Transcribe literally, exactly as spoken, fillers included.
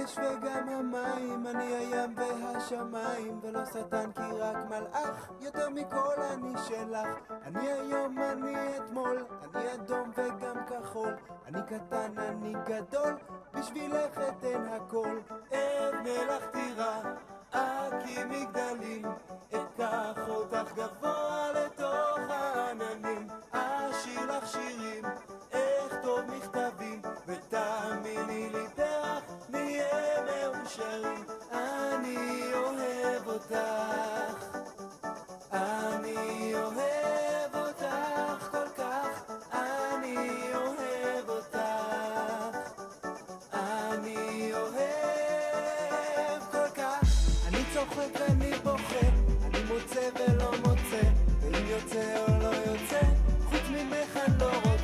השמש וגם המים, אני הים והשמיים, ולא שטן כי רק מלאך, יותר מכל אני שלך. אני היום, אני אתמול, אני אדום וגם כחול, אני קטן, אני גדול, בשבילך אתן הכל. אבנה לך טירה, אקים מגדלים, אקח אותך גבוה לתוך העננים, אשיר לך שירים, אכתוב מכתבים, ותאמיני לי פרח נהיה מאושרים. אני אוהב אותך, אני אוהב אותך כל כך, אני אוהב אותך, אני אוהב כל כך. אני צוחק ואני בוכה, אני מוצא ולא מוצא, ואם יוצא או לא יוצא, חוץ ממך אני לא רוצה.